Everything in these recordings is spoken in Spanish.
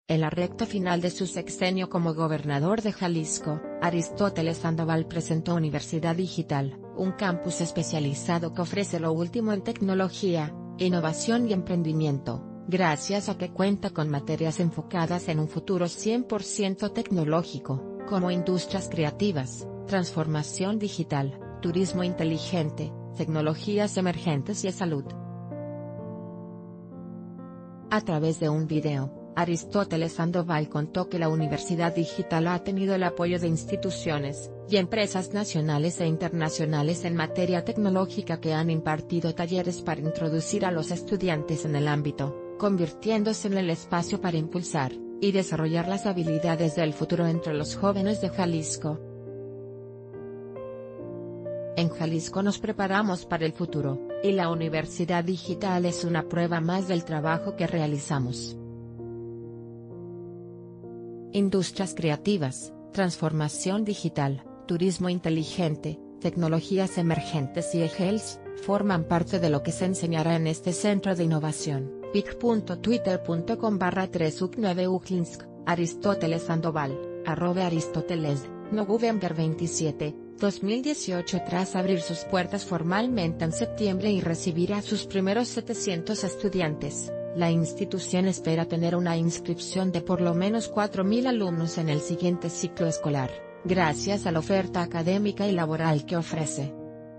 En la recta final de su sexenio como gobernador de Jalisco, Aristóteles Sandoval presentó Universidad Digital, un campus especializado que ofrece lo último en tecnología, innovación y emprendimiento, gracias a que cuenta con materias enfocadas en un futuro 100% tecnológico, como industrias creativas, transformación digital, turismo inteligente, tecnologías emergentes y salud. A través de un video, Aristóteles Sandoval contó que la Universidad Digital ha tenido el apoyo de instituciones y empresas nacionales e internacionales en materia tecnológica que han impartido talleres para introducir a los estudiantes en el ámbito, convirtiéndose en el espacio para impulsar y desarrollar las habilidades del futuro entre los jóvenes de Jalisco. En Jalisco nos preparamos para el futuro, y la Universidad Digital es una prueba más del trabajo que realizamos. Industrias creativas, transformación digital, turismo inteligente, tecnologías emergentes y e-health, forman parte de lo que se enseñará en este centro de innovación. pic.twitter.com/3uk9uklinsk, Aristóteles Sandoval, @Aristóteles, November 27, 2018. Tras abrir sus puertas formalmente en septiembre y recibir a sus primeros 700 estudiantes, la institución espera tener una inscripción de por lo menos 4.000 alumnos en el siguiente ciclo escolar, gracias a la oferta académica y laboral que ofrece.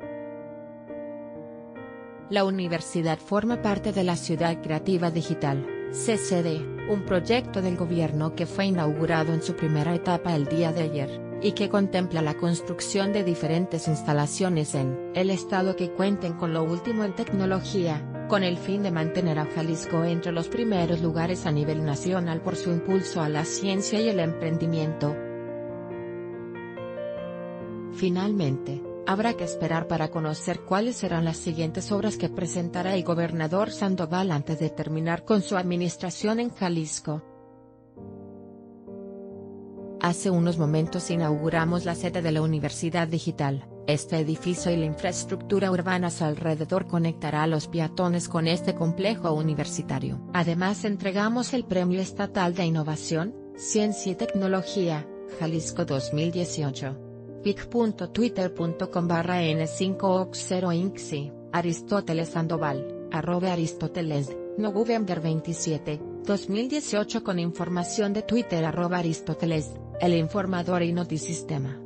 La universidad forma parte de la Ciudad Creativa Digital, CCD, un proyecto del gobierno que fue inaugurado en su primera etapa el día de ayer, y que contempla la construcción de diferentes instalaciones en el estado que cuenten con lo último en tecnología, con el fin de mantener a Jalisco entre los primeros lugares a nivel nacional por su impulso a la ciencia y el emprendimiento. Finalmente, habrá que esperar para conocer cuáles serán las siguientes obras que presentará el gobernador Sandoval antes de terminar con su administración en Jalisco. Hace unos momentos inauguramos la sede de la Universidad Digital. Este edificio y la infraestructura urbana alrededor conectará a los peatones con este complejo universitario. Además entregamos el Premio Estatal de Innovación, Ciencia y Tecnología, Jalisco 2018. pic.twitter.com/n5ox0inxi, Aristóteles Sandoval, @Aristóteles, November 27, 2018. Con información de Twitter @Aristóteles, El Informador y Notisistema.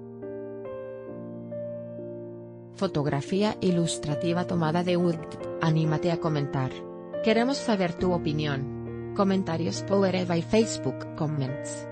Fotografía ilustrativa tomada de URT. Anímate a comentar. Queremos saber tu opinión. Comentarios Powered by Facebook Comments.